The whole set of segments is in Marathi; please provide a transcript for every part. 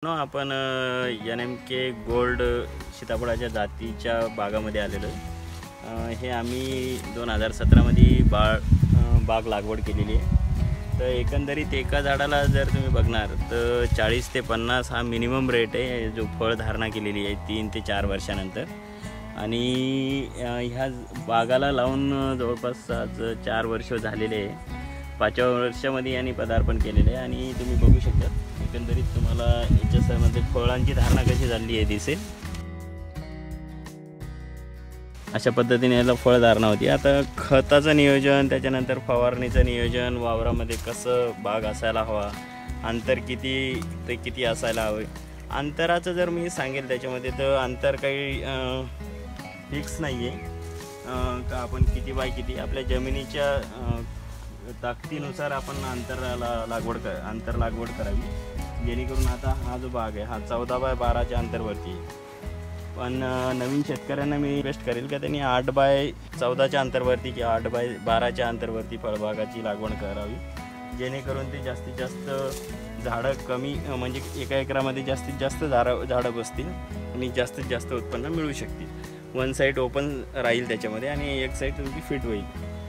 आपण NMK गोल्ड सीताफळाच्या जातीच्या बागामध्ये आलेलो आहे। हे आम्ही 2017मध्ये बाग लागवड केलेली आहे। तर एकंदरीत एका झाडाला जर तुम्ही बघणार तर 40 ते 50 हा मिनिमम रेट आहे जो फळ धारणा केलेली आहे 3 ते 4 वर्षानंतर। आणि ह्या बागाला लावून जवळपास आज 4 वर्ष झालेले आहे। 5व्या वर्षामध्ये यांनी पदार्पण केलेले आहे आणि तुम्ही बघू शकता एकंदरीत तुम्हाला याच्यामध्ये फळांची धारणा कशी झाली आहे दिसेल। अशा पद्धतीने याला फळ धारणा होती। आता खताचं नियोजन, त्याच्यानंतर फवारणीचं नियोजन, वावरामध्ये कसं बाग असायला हवा, अंतर किती ते किती असायला हवे। अंतराचं जर मी सांगेल त्याच्यामध्ये तर अंतर काही फिक्स नाही आहे का आपण किती बाय किती आपल्या जमिनीच्या ताकदीनुसार आपण अंतर लागवड करावी, जेणेकरून आता हा जो बाग आहे हा 14 बाय 12च्या अंतरवरती आहे। पण नवीन शेतकऱ्यांना मी रिक्वेस्ट करेल का त्यांनी 8 बाय 14च्या अंतरवरती किंवा 8 बाय 12च्या अंतरवरती फळबागाची लागवड करावी, जेणेकरून ते जास्तीत जास्त झाडं कमी म्हणजे एका एकरामध्ये जास्तीत जास्त झाडं बसतील आणि जास्तीत जास्त उत्पन्न मिळू शकतील। वन साईड ओपन राहील त्याच्यामध्ये आणि एक साईड तुमची फिट होईल।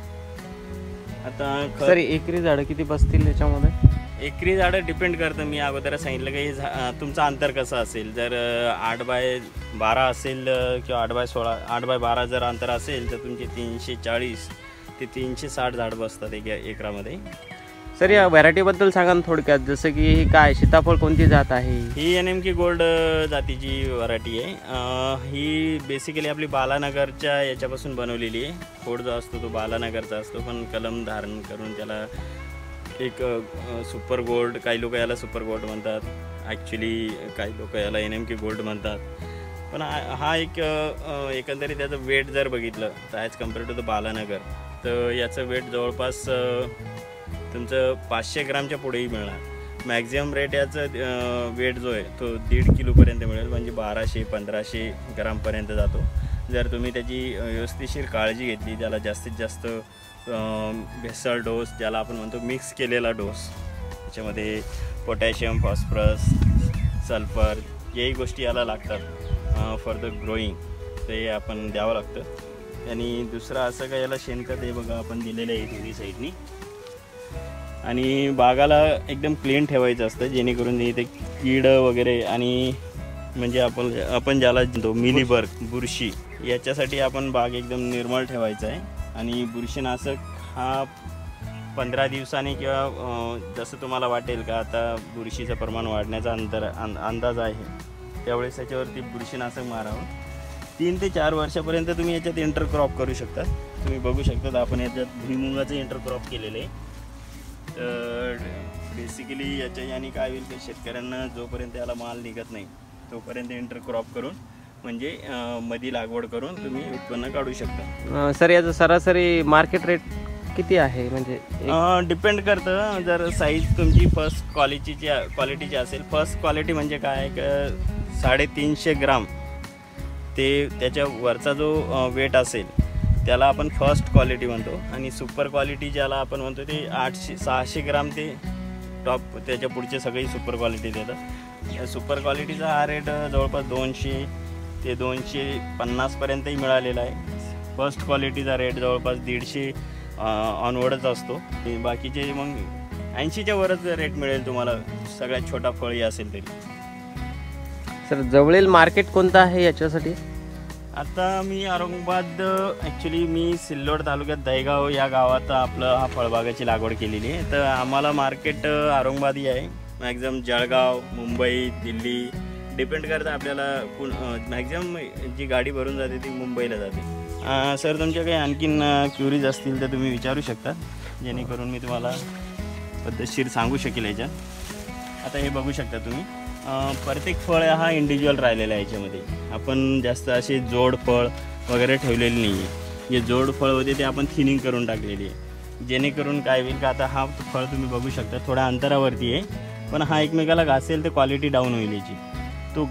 आता सर एकरी झाडं किती बसतील त्याच्यामध्ये? एकरी झाडं डिपेंड करतं, मी अगोदर सांगितलं की तुमचं अंतर कसं असेल। जर 8 बाय 12 असेल किंवा 8 बाय 16 8 बाय 12 जर अंतर असेल तर तुमचे 340 ते 360 झाड बसतात एका एकरामध्ये। सर या व्हरायटीबद्दल सांगा ना थोडक्यात, जसं की ही काय सीताफळ कोणती जात आहे? ही NMK गोल्ड जातीची व्हरायटी आहे। ही बेसिकली आपली बालानगरच्या याच्यापासून बनवलेली आहे। खोड जो असतो तो बालानगरचा असतो, पण कलम धारण करून त्याला एक सुपर गोल्ड, काही लोक याला सुपर गोल्ड म्हणतात, ॲक्च्युली काही लोक याला NMK गोल्ड म्हणतात। पण हा एक एकंदरीत त्याचं वेट जर बघितलं तर as compare to the Balanagar तर याचं वेट जवळपास तुमचं 500 ग्रामच्या पुढेही मिळणार। मॅक्झिमम रेट याचं वेट जो आहे तो 1.5 किलोपर्यंत मिळेल, म्हणजे 1200-1500 ग्रामपर्यंत जातो जर तुम्ही त्याची व्यवस्थिशीर काळजी घेतली। त्याला जास्तीत जास्त भेसळ डोस ज्याला आपण म्हणतो मिक्स केलेला डोस, त्याच्यामध्ये पोटॅशियम, फॉस्फरस, सल्फर याही गोष्टी याला लागतात फॉर द ग्रोईंग, ते आपण द्यावं लागतं। आणि दुसरं असं का याला शेणखत हे बघा आपण दिलेलं आहे दोन्ही साईडनी। आणि बागाला एकदम क्लीन ठेवायचं असतं, जेणेकरून इथे कीड वगैरे आणि म्हणजे आपण ज्याला म्हणतो मिलीबग, बुरशी, याच्यासाठी आपण बाग एकदम निर्मळ ठेवायचा आहे। आणि बुरशीनाशक हा 15 दिवसांनी किंवा जसं तुम्हाला वाटेल का आता बुरशीचं प्रमाण वाढण्याचा अंदाज आहे त्यावेळेस त्याच्यावरती बुरशीनाशक मारावं। 3 ते 4 वर्षापर्यंत तुम्ही याच्यात इंटरक्रॉप करू शकता। तुम्ही बघू शकता आपण याच्यात भुईमुगाचं इंटरक्रॉप केलेलं आहे। तर बेसिकली याच्या याने काय होईल की शेतकऱ्यांना जोपर्यंत याला माल निघत नाही तोपर्यंत इंटरक्रॉप करून म्हणजे मधी लागवड करून तुम्ही उत्पन्न काढू शकता। सर याचं सरासरी मार्केट रेट किती आहे? म्हणजे डिपेंड करतं, जर साईज तुमची फर्स्ट क्वालिटीची असेल। फर्स्ट क्वालिटी म्हणजे काय की 350 ग्राम ते त्याच्या वरचा जो वेट असेल त्याला आपण फर्स्ट क्वालिटी म्हणतो, आणि सुपर क्वालिटी ज्याला आपण म्हणतो ते 600 ग्राम ते टॉप त्याच्या पुढचे सगळी सुपर क्वालिटी देतात। सुपर क्वालिटीचा हा रेट जवळपास 200 ते 250पर्यंतही मिळालेला आहे। फर्स्ट क्वालिटीचा रेट जवळपास 150 ऑनवर्डच असतो। बाकीचे मग 80च्या वरच रेट मिळेल तुम्हाला, सगळ्यात छोटा फळही असेल तरी। सर जवळील मार्केट कोणतं आहे याच्यासाठी? आता मी औरंगाबाद, ॲक्च्युली मी सिल्लोड तालुक्यात दहेगाव या गावात आपलं हा फळबागाची लागवड केलेली आहे। तर आम्हाला मार्केट औरंगाबादही आहे, मॅक्झिमम जळगाव, मुंबई, दिल्ली डिपेंड करतं आपल्याला मॅक्झिमम जी गाडी भरून जाते ती मुंबईला जाते। सर तुमच्या काही आणखीन क्युरीज असतील तर तुम्ही विचारू शकता, जेणेकरून मी तुम्हाला पद्धतशीर सांगू शकेल याच्यात। आता हे बघू शकता तुम्ही, प्रत्येक फळ हा इंडिव्हिज्युअल राहिलेला आहे। याच्यामध्ये आपण जास्त असे जोड फळ वगैरे ठेवलेले नाही आहे। जे जोड फळ होते ते आपण थिनिंग करून टाकलेली आहे, जेणेकरून काय होईल का आता हा फळ तुम्ही बघू शकता थोड्या अंतरावरती आहे, पण हा एकमेकाला घासेल तर क्वालिटी डाऊन होईल याची। तो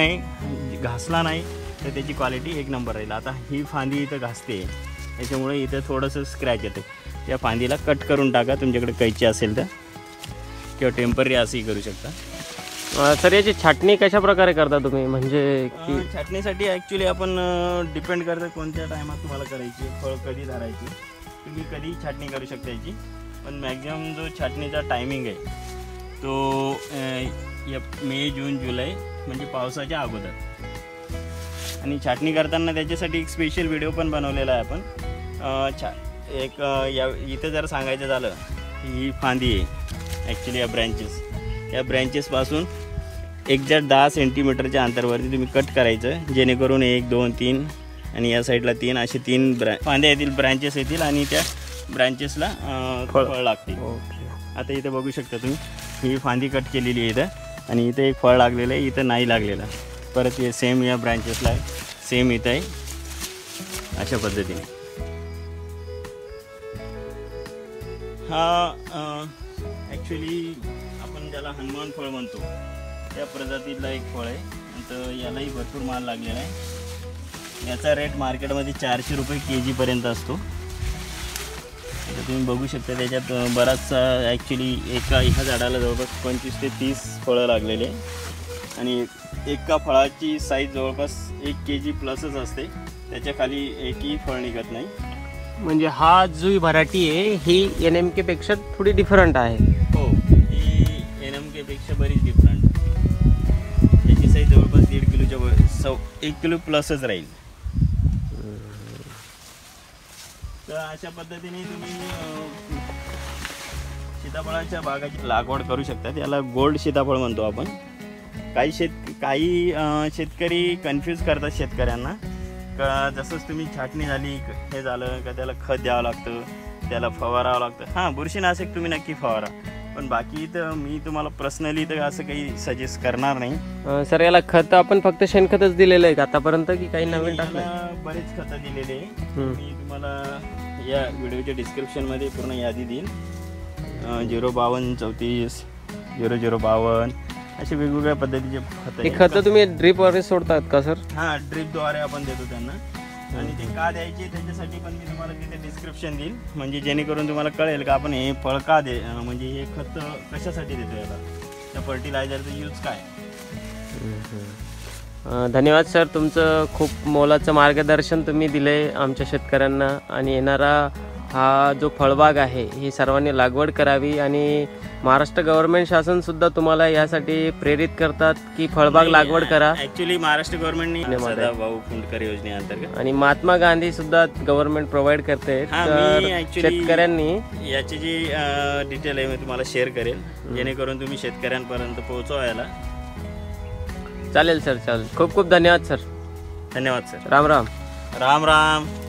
घासला नाही तर त्याची क्वालिटी एक नंबर राहील। आता ही फांदी इथं घासते त्याच्यामुळे इथं थोडंसं स्क्रॅच येते, त्या फांदीला कट करून टाका तुमच्याकडे कैची असेल तर, किंवा टेम्पररी असंही करू शकता। सर याची छाटणी कशा प्रकारे करता तुम्ही, म्हणजे की छाटणीसाठी ॲक्च्युली आपण डिपेंड करतं कोणत्या टायमात तुम्हाला करायची, फळ कधी धरायची, तुम्ही कधी छाटणी करू शकता याची. पण मॅक्झिमम जो छाटणीचा टायमिंग आहे तो मे, जून, जुलै म्हणजे पावसाच्या अगोदर. आणि छाटणी करताना त्याच्यासाठी एक स्पेशल व्हिडिओ पण बनवलेला आहे आपण. इथं जर सांगायचं झालं, ही फांदी आहे ॲक्च्युली, या ब्रँचेसपासून एक्झॅक्ट 10 सेंटीमीटरच्या अंतरावरती तुम्ही कट करायचं, जेणेकरून 1, 2, 3 आणि या साईडला 3 असे 3 फांद्या येतील, ब्रँचेस येतील आणि त्या ब्रँचेसला फळ लागतील. आता इथं बघू शकता तुम्ही, ही फांदी कट केलेली आहे इथं आणि इथं एक फळ लागलेलं आहे, इथं नाही लागलेलं. परत हे सेम या ब्रँचेसला आहे, सेम इथं आहे, अशा पद्धतीने. हा ॲक्च्युली आपण ज्याला हनुमान फळ म्हणतो त्या प्रजातीतला एक फळ आहे. तर यालाही भरपूर माल लागलेला आहे. याचा रेट मार्केटमध्ये 400 रुपये kg असतो. आता तुम्ही बघू शकता त्याच्यात बराचसा ॲक्च्युली एका झाडाला जवळपास 25 ते 30 फळं लागलेले आहे आणि एका फळाची साईज जवळपास 1 kg प्लसच असते, त्याच्या खाली एकही फळ निघत नाही. म्हणजे हा जो व्हरायटी आहे ही NMK पेक्षा थोडी डिफरंट आहे. हो, ही NMK पेक्षा बरीच डिफरंट. याची साईज जवळपास 1.5 किलोच्या 1 किलो प्लसच राहील. तर अशा पद्धतीने तुम्ही सीताफळाच्या बागाची लागवड करू शकता. याला गोल्ड सीताफळ म्हणतो आपण. काही शेतकरी कन्फ्यूज करतात शेतकऱ्यांना का जसंच तुम्ही छाटणी झाली हे झालं का त्याला खत द्यावं लागतं, त्याला फवारावं लागतं. हां, बुरशीनाशक तुम्ही नक्की फवारा, पण बाकी तर मी तुम्हाला पर्सनली तर असं काही सजेस्ट करणार नाही. सर याला खत आपण फक्त शेणखतच दिलेलं आहे का आतापर्यंत, की काही नवीन टाकलं? बरेच खतं दिलेले आहे. मी तुम्हाला या व्हिडिओच्या डिस्क्रिप्शनमध्ये पूर्ण यादी देईन. 052 34 0052 असे वेगवेगळ्या पद्धतीचे खतं तुम्ही ड्रीपवर सोडतात का सर? हां, ड्रीपद्वारे आपण देतो त्यांना. आणि ते का द्यायचे त्याच्यासाठी पण मी तुम्हाला तिथे डिस्क्रिप्शन देईल, म्हणजे जेणेकरून तुम्हाला कळेल का आपण हे फळ का म्हणजे हे खत कशासाठी देतो, याला त्या फर्टिलायझरचं यूज काय. धन्यवाद सर, तुमचं खूप मोलाचं मार्गदर्शन तुम्ही दिले आमच्या शेतकऱ्यांना. आणि येणारा हा जो फळबाग आहे ही सर्वांनी लागवड करावी आणि महाराष्ट्र गव्हर्नमेंट शासनसुद्धा तुम्हाला यासाठी प्रेरित करतात की फळबाग लागवड करा. ॲक्च्युली महाराष्ट्र गव्हर्नमेंटने सदाभाऊ फुंडकर योजनेअंतर्गत आणि महात्मा गांधी सुद्धा गव्हर्नमेंट प्रोव्हाइड करते. तर शेतकऱ्यांनी याची जी डिटेल आहे मी तुम्हाला शेअर करेल, जेणेकरून तुम्ही शेतकऱ्यांपर्यंत पोहोचवायला. चालेल सर, चालेल. खूप खूप धन्यवाद सर. धन्यवाद सर. राम राम. राम राम.